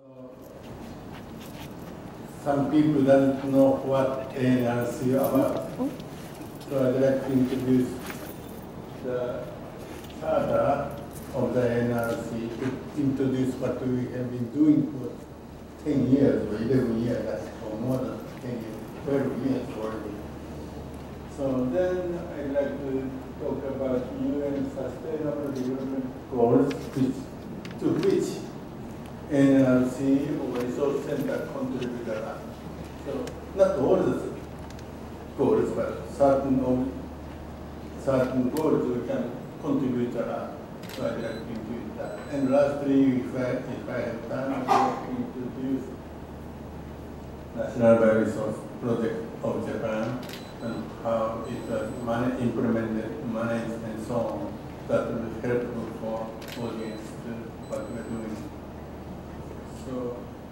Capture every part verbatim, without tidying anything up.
Some people don't know what A N R C is about. So I'd like to introduce the charter of the A N R C to introduce what we have been doing for ten years or eleven years, that's for more than ten years, twelve years already. So then I'd like to talk about U N Sustainable Development Goals, which, to which A N R C or Resource Center contribute a lot. So not all the goals, but certain of, certain goals we can contribute a lot. So I'd like to introduce that. And lastly, if I, if I have time, I'd like to introduce National BioResource Project of Japan and how it was man implemented, managed, and so on. That will be helpful for audience to what we're doing. So,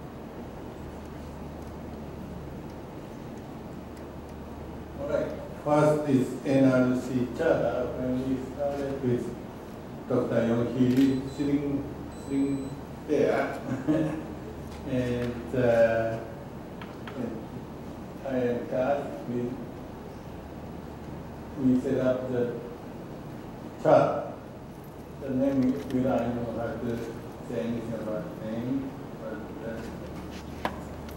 all right. First is A N R C charter. When we started with Doctor Yonhiri sitting, sitting there, and, uh, and I am tasked with, we set up the chart. The name, we don't know how to say anything about the name. But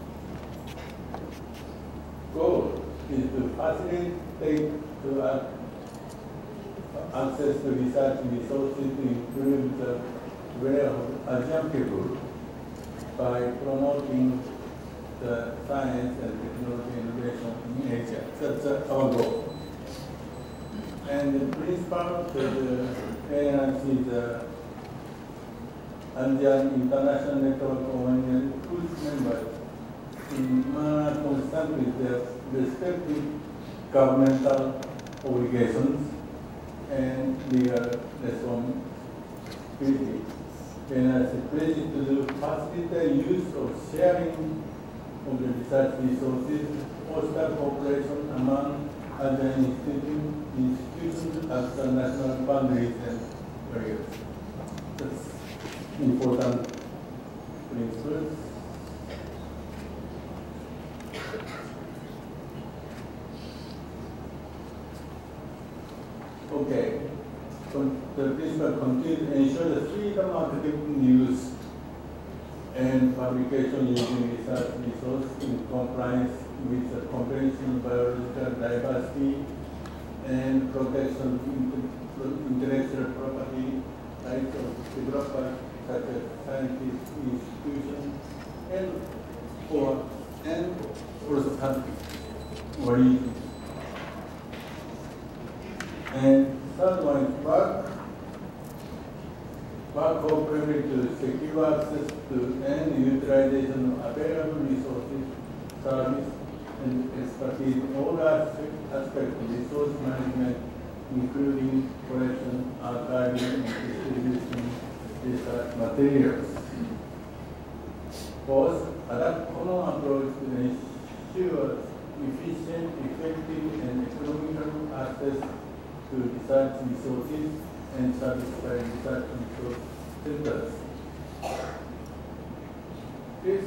the goal is to facilitate to uh, access to research resources to improve the well of Asian people by promoting the science and technology innovation in Asia. That's uh, our goal. And the principal to the A N R C is the Asian International Network of whose members in manner consistent with their respective governmental obligations and legal responsibility. A N R C pledges to facilitate use of sharing of the research resources, foster cooperation among other institutions, institutions at the national boundaries and barriers. That's important principles. Okay. The principle continues to ensure the freedom of academic use and publication using research resources in compliance with the Convention on Biological Diversity and protection of intellectual property rights of developers such as scientific institutions and or and also countries or regions. And third one is work. Work cooperatively to secure access to and utilization of available resources, service, and expertise in all aspects of resource management, including collection, archiving, and distribution research materials. Fourth, adopt common approach to ensure efficient, effective, and economical access to research resources and service by research resource centers. This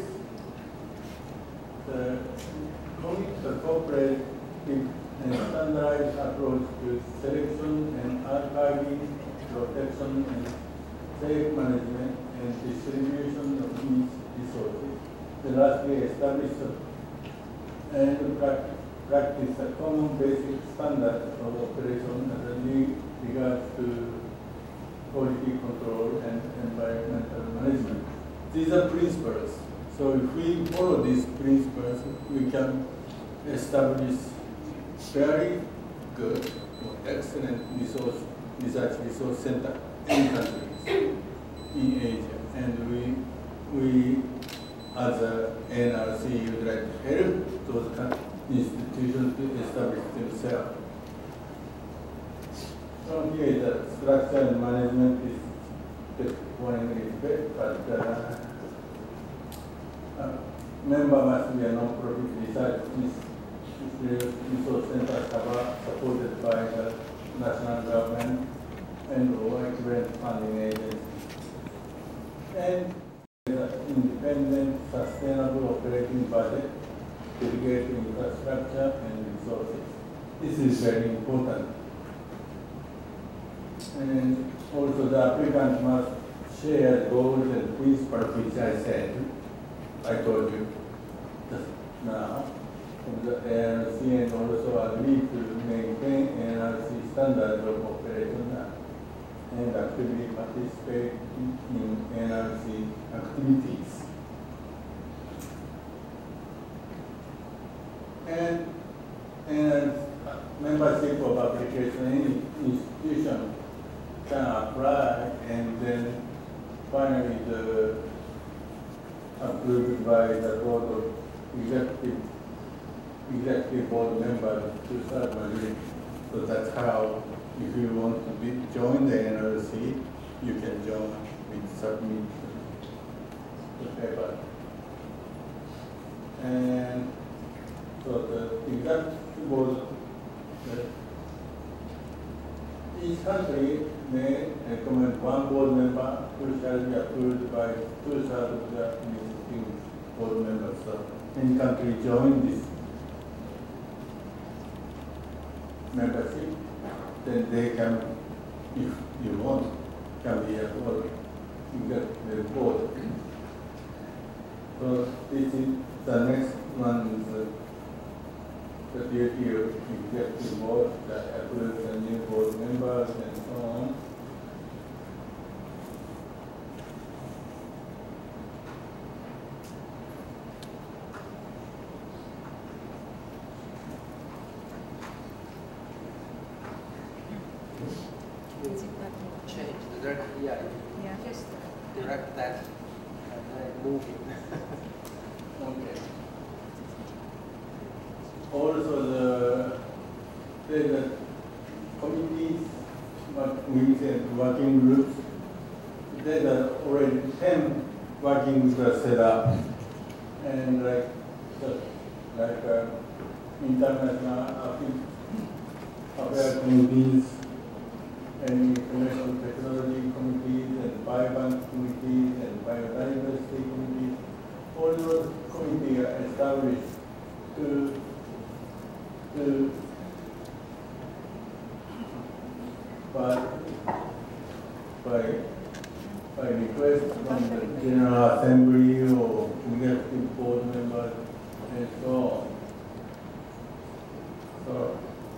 the commit the cooperative and standardized approach to selection and archiving, protection and safe management and distribution of these resources. Then lastly, establish and practice a common basic standard of operation as regards to quality control and environmental management. These are principles. So if we follow these principles, we can establish very good or excellent resource, research resource center in countries in Asia. And we, we as a A N R C, would like to help those institutions to establish themselves. So here the structure and management is just one a little bit, but uh, uh, member must be a non-profit research resource center supported by the national government and or grant funding agencies. And uh, independent, sustainable operating budget, dedicated infrastructure and resources. This is very important. And also the applicant must share goals and principles, which I said, I told you just now, from the A N R R C, and also agree to maintain A N R R C standards of operation and actively participate in A N R R C activities. And, and membership of application, any institution can apply, and then finally the approved by the board of executive executive board members to start majority. So that's how, if you want to be join the A N R R C, you can join with submit the paper. And so the executive board, each country may recommend one board member who shall be approved by two-thirds of the existing board members. So any country join this membership, then they can, if you want, can be a board, executive board. So this is the next one is the the duty of executive board that approves the new board members and so on. Change the direct, yeah, Yeah. Just direct that and then move it. Okay. Also, the, the committees, what we said, working groups, there are already ten working groups are set up, and like, so, like uh, international affairs committees, and information technology committees, and biobank committees, and biodiversity committees. All those committees are established to to by by by request from the General Assembly or executive board members and so on. So,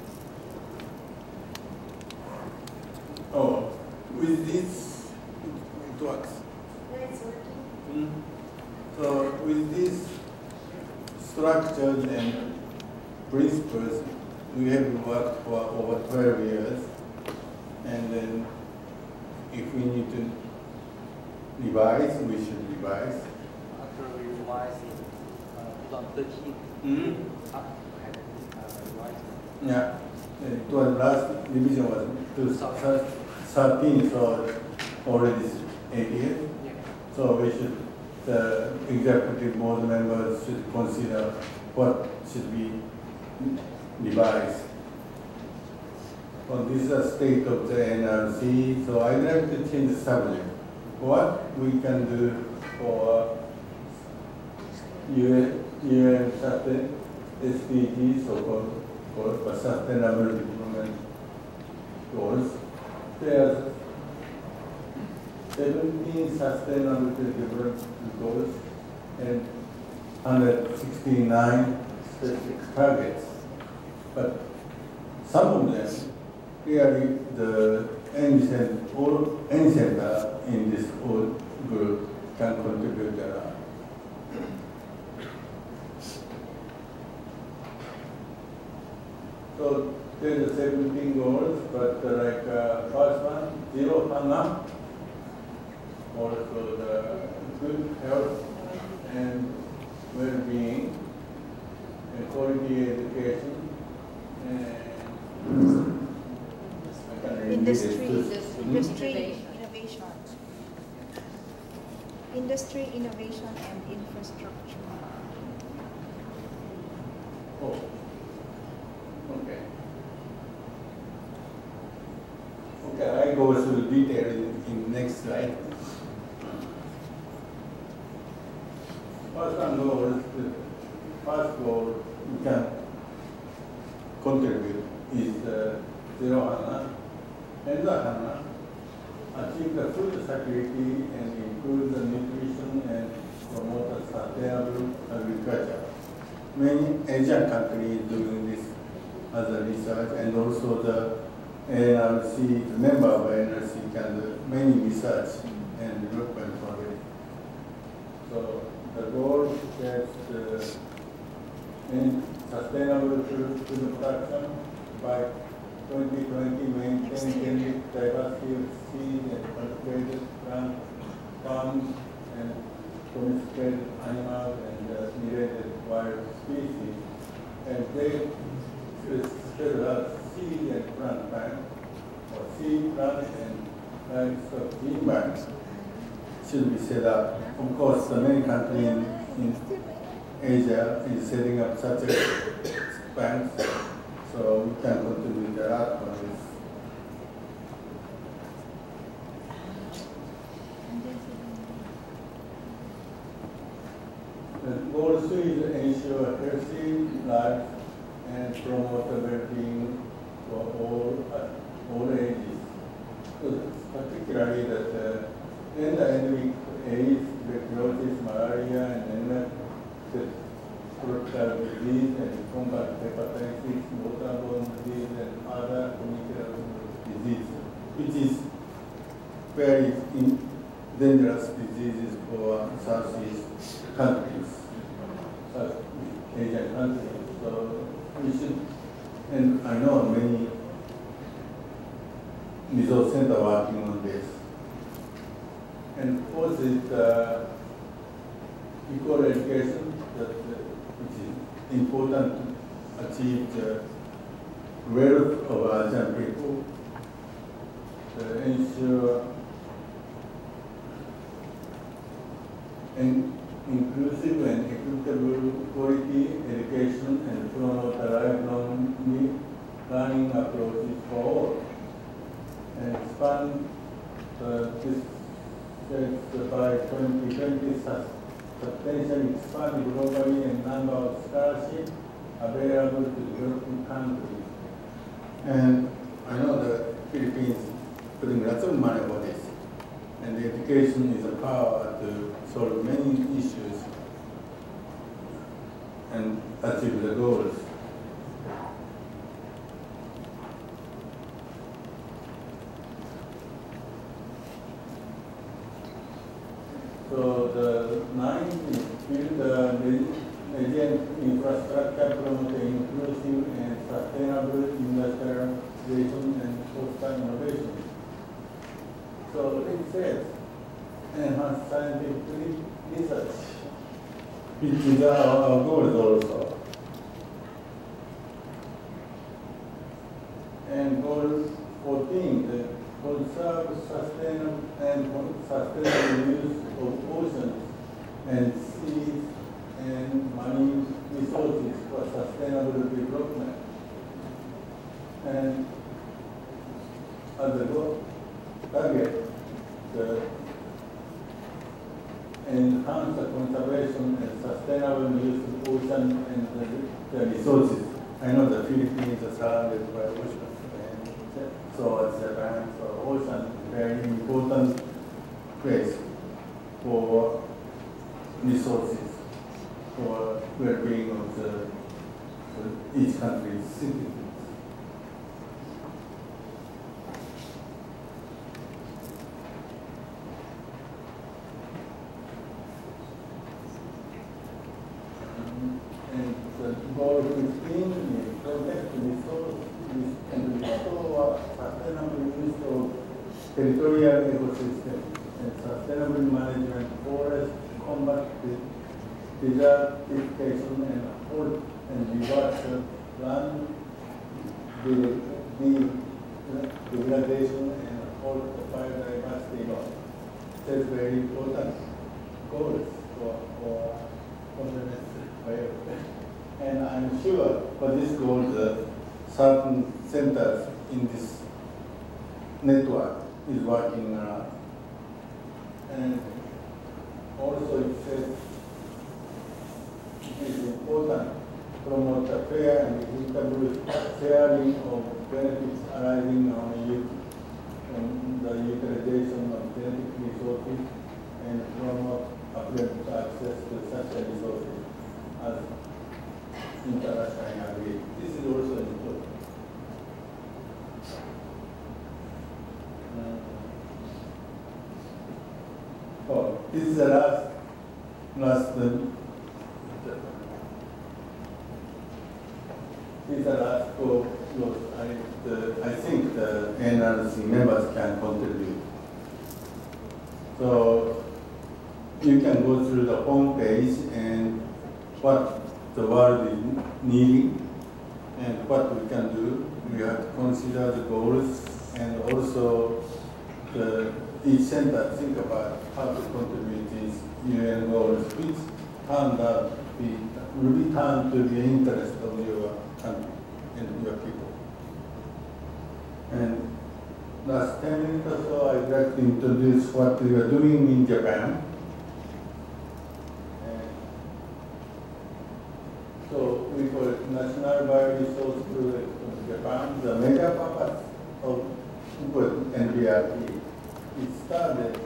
oh, with this it works. it's working. Mm. So with these structures and principles, we have worked for over twelve years, and then if we need to revise, we should revise. After we revise in uh, twenty thirteen, Mm-hmm. up and uh, revised. Yeah, it was last revision was two thousand thirteen, so already eight years. Yeah. So we should, the executive board members should consider what should be revised. Well, this is the state of the A N R R C, so I'd like to change the subject. What we can do for U N, U N S D Gs, so-called for sustainable development goals. There are seventeen sustainable development goals and one hundred sixty-nine specific targets. But some of them, clearly the any center, or any center in this whole group can contribute a lot. So there's the seventeen goals, but uh, like uh, first one, zero hunger, also the good health and well-being, and quality education, and I can read Industry, this. industry innovation. Industry innovation and infrastructure. Oh, okay. Okay, I go through the detail in, in next slide. goals, the first goal we can contribute is uh, zero hunger, and the hunger, achieve the food security and improve the nutrition and promote the sustainable agriculture. Many Asian countries doing this as a research, and also the A N R R C, the member of A N R R C can do many research and development for it. So the goal is to end sustainable food production by twenty twenty, maintain genetic diversity of seed and cultivated plant farms and domesticated animals and uh, related wild species, and they spread out seed and plant bank, or seed plant and livestock gene banks should be set up. Of course, the many countries in, in Asia is setting up such a banks, so we can contribute a lot on this. The goal three is ensure healthy life and promote the well-being for all uh, all ages. So particularly that uh, in the endemic AIDS, tuberculosis, malaria, and then the tropical disease and combat hepatitis, waterborne disease, and other communicable diseases, which is very in dangerous diseases for Southeast countries, South Asian countries. So we should, and I know many resource centers working on this. And fourth is uh, equal education, that uh, which is important to achieve the wealth of Asian people, to ensure an inclusive and equitable quality education and promote a lifelong learning approaches for all, and expand uh, this uh, by twenty twenty substantially expand globally and number of scholarships available to developing countries. And I know the Philippines putting lots of money for this, and the education is a power to solve many issues and achieve the goals. So the ninth is build the resilient infrastructure, promote inclusive and sustainable industrialization and foster innovation. So it says enhance scientific research, which is our, our goals also. And goal fourteen, the conserve sustainable and sustainable use of oceans and seas and marine resources for sustainable development. And as a goal, target, the enhance the conservation and sustainable use of ocean and the, the resources. I know the Philippines are surrounded by ocean, and so is Japan. So ocean is a very important place for resources, for well-being of the, each country's citizens. And the goal fifteen is protect resource and restore sustainable use of territorial ecosystems and sustainable management, forest, combat desertification, and hold and reverse land degradation and hold the biodiversity loss. That's very important goals for, for and I'm sure for this goal, the certain centers in this network is working around. And also it says it is important to promote the fair and equitable sharing of benefits arising on, u- on the utilization of genetic resources and promote appropriate access to such resources as internationally agreed. This is also important. Uh, oh, this is the last, last, uh, this is the last goal. I, the, I think the A N R R C members can contribute. So you can go through the home page and what the world is needing and what we can do. We have to consider the goals and also the, each center think about how to contribute these U N goals, which turned out to be, will be turned to the interest of your country and your people. And last ten minutes or so, I'd like to introduce what we are doing in Japan. So we call it National BioResource Project of Japan. The major purpose of N B R P, it started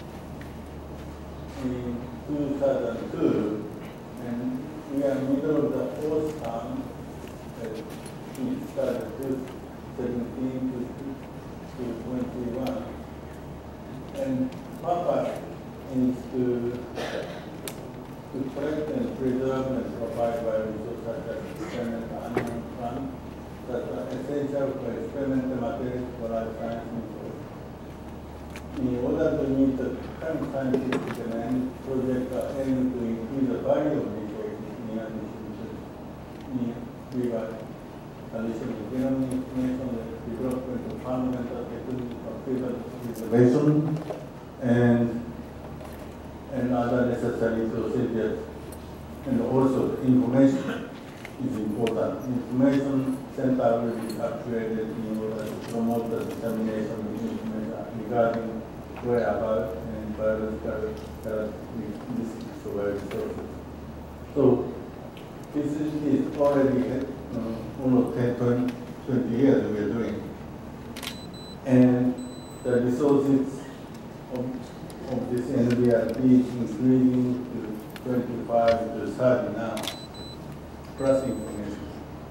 in two thousand two, and we are in the middle of the fourth term. It started two seventeen to twenty-one, and purpose is to to collect and preserve and provide bioresources such as experimental animal plant that are essential for experimental materials for life science research. In order to meet the current scientific demand, projects are aimed to increase the value of research in addition to in regard additional genomic information, the development of fundamental techniques of preservation, and and other necessary procedures. And also information is important. Information center will be created in order to promote the dissemination of information regarding whereabouts and biological characteristics of resources. So this is already uh, almost ten, twenty years we are doing. And the resources of of this N B R P is increasing to twenty-five to thirty now, plus information.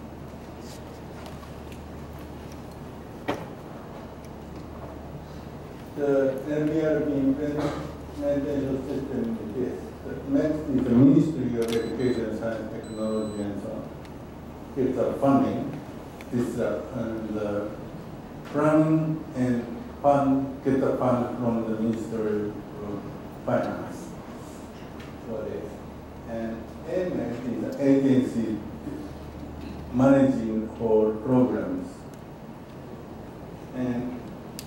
The N B R P implementation system is this. The next is the Ministry of Education, Science, Technology, and so on. It's a funding. This is uh, the planning and fund, get the fund from the Ministry of Finance for this. And A M S is the agency managing all programs. And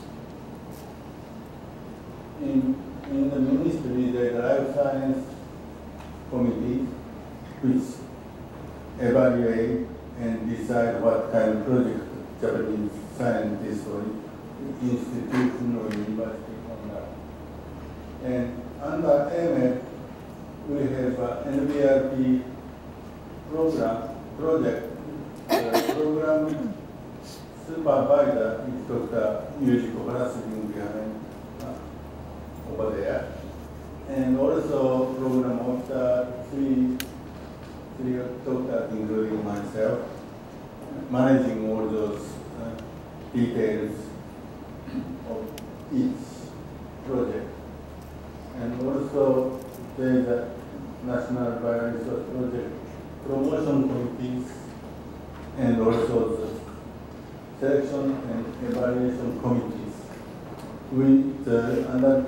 in, in the ministry, there are life science committees which evaluate and decide what kind of project Japanese scientists or institution or university conduct. And under A M F, we have an N B R P program, project. The program supervisor is Doctor Yuichi Obata sitting behind uh, over there. And also program officer, three, three doctors, including myself, managing all those uh, details of each project. And also there is a National BioResource Project promotion committees and also the selection and evaluation committees. With uh, under,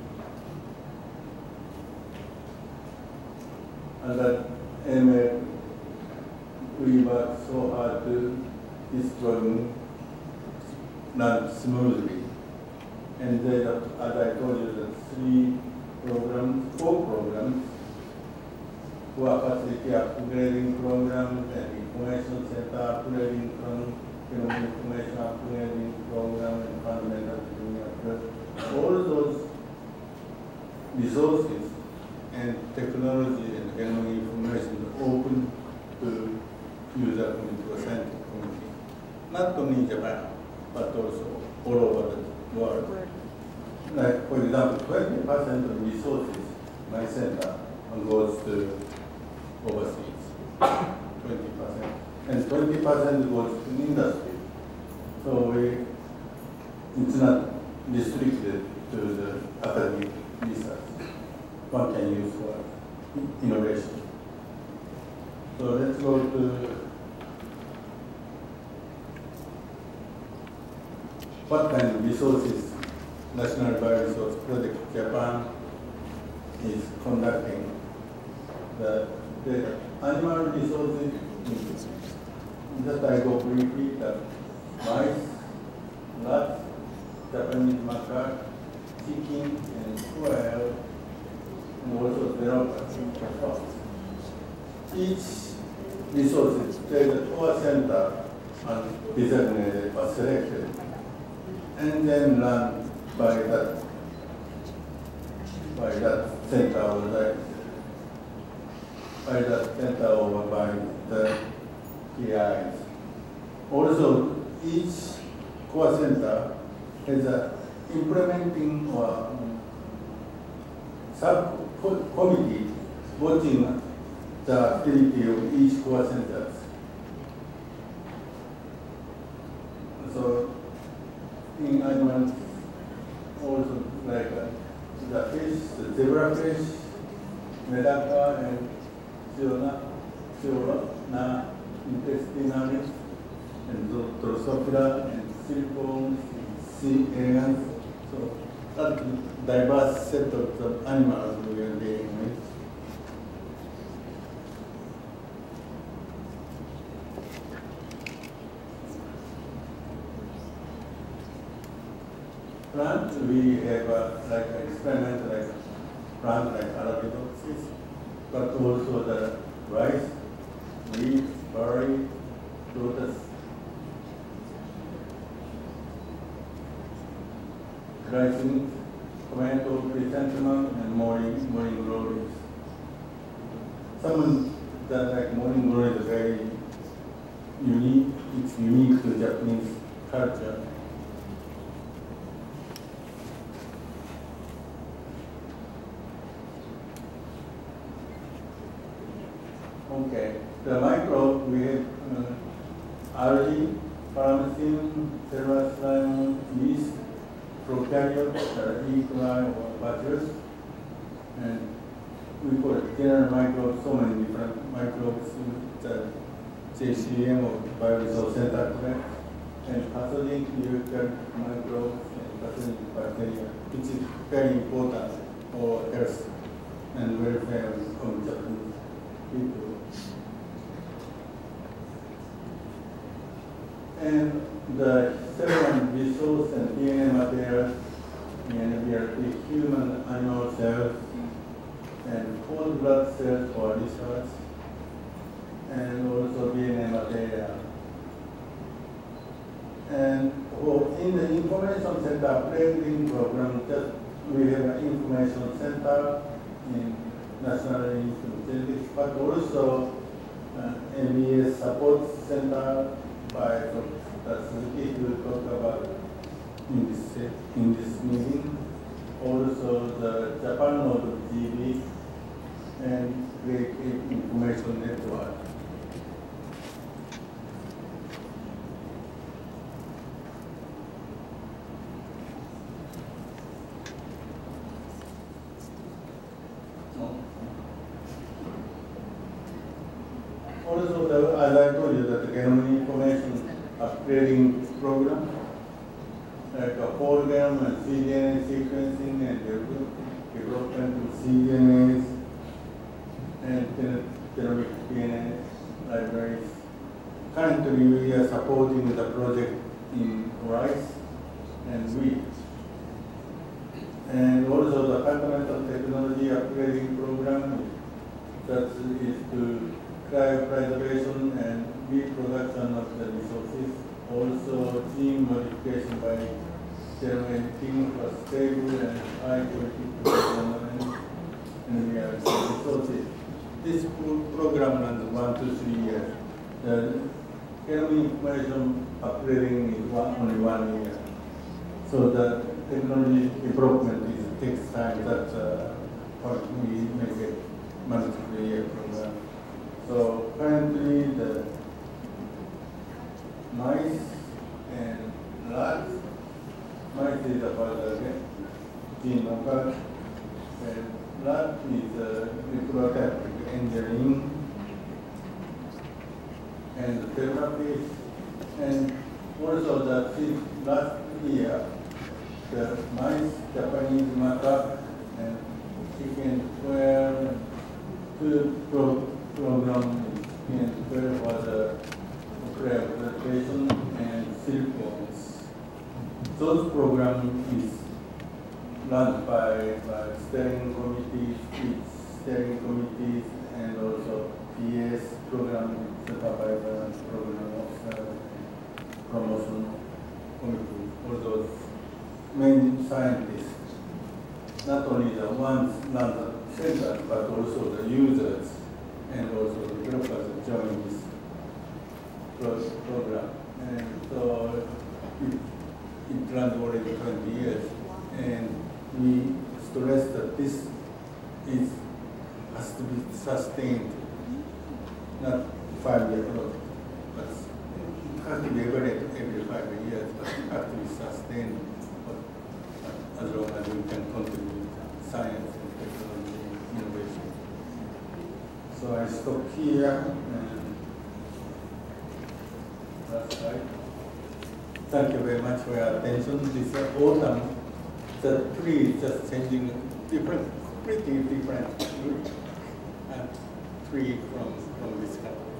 under M L, we work so hard to this program run smoothly. And there are, as I told you, the three programs, four programs, who are facility upgrading programs and information center upgrading from genomic information upgrading program and fundamental technique upgrade. All those resources and technology and genomic information, all not only in Japan, but also all over the world. Like, for example, twenty percent of resources my center goes to overseas, twenty percent. And twenty percent goes to industry. So we, it's not restricted to the academic research. One can use for innovation. So let's go to what kind of resources National BioResource Project Japan is conducting. The, the animal resources, just I go briefly, the mice, rats, Japanese macaque, chicken, and quail, and also theropod. Each resource, there's a core center and designated or selected, and then run by that by that center or that by that center or by the P Is. Also, each core center has a implementing or sub-committee watching the activity of each core centers. So, in animals, also like uh, the fish, the zebrafish, medaka, and Fiona, Fiona intestinalis, and Drosophila, and silkworms, sea aliens. So, that's a diverse set of the animals we are dealing with. Plant, we have a, like an experiment like plant like Arabidopsis, but also the rice, wheat, barley, lotus, glycine, tomato, chrysanthemum, and morning, morning glories. Some that like morning glory is very unique. It's unique to Japanese culture. Okay, the microbe, we have uh, algae, paramecium, cerebroslime, yeast, prokaryotes, uh, E. coli or bacillus, and we call it general microbes, so many different microbes, the J C M or BioResource Center collects, and pathogenic eukaryotic microbes and pathogenic bacteria, which is very important for health and welfare of Japanese people. And the seven resource and D N A materials in B L P, human animal cells, and whole blood cells for research, and also D N A material. And well, in the information center planning program, just we have an information center in National Institute of Genetics, but also uh, M B S support center by Doctor Suzuki, who will talk about in this in this meeting. Also, the Japan node of G B and Great Information Network. Also, the, as I told you, that the genome information upgrading program, like a whole genome and C D N A sequencing and development of C D N As and genomic D N A libraries. Currently, we are supporting the project in rice and wheat. And also the fundamental technology upgrading program that is to cryopreservation and reproduction of the resources. Also gene modification by generating for stable and high quality production and we are resources. This pro program runs one to three years. The genome information upgrading is one, only one year. So the technology development is, takes time. That's uh, what we make a multiple year program. So currently the mice and rats, mice is about the gene knockout, and rat is uh, reproductive engineering and therapy, and also that since last year, the mice, Japanese macaque, and chicken square, two pro program in where was a preparation and silkworms. Those program is run by, by steering committees, each steering committees, and also P S program supervisor and program officer, promotion committee, all those main scientists, not only the ones run the center, but also the users and also the developers join this pro program. And so it, it runs already twenty years. And we stress that this is has to be sustained, not five years old, but it has to be evaluated every five years, but it has to be sustained as long as we can contribute science and technology and innovation. So I stop here, and that's right. Thank you very much for your attention. This autumn, the tree is just changing different, completely different uh, tree from, from this country.